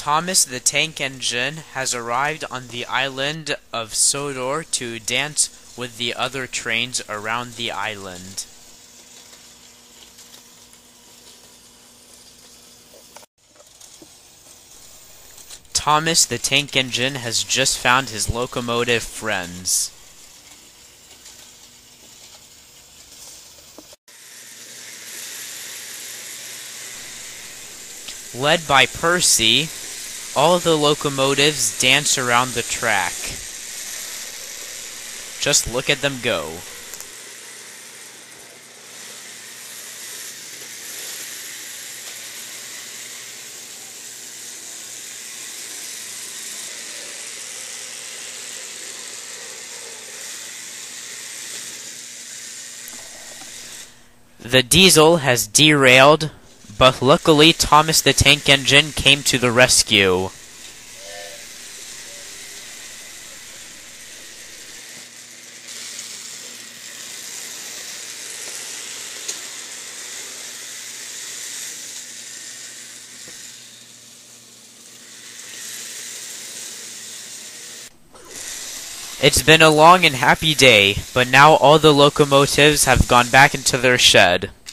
Thomas the Tank Engine has arrived on the island of Sodor to dance with the other trains around the island. Thomas the Tank Engine has just found his locomotive friends. Led by Percy, all the locomotives dance around the track. Just look at them go. The diesel has derailed, but luckily Thomas the Tank Engine came to the rescue. It's been a long and happy day, but now all the locomotives have gone back into their shed.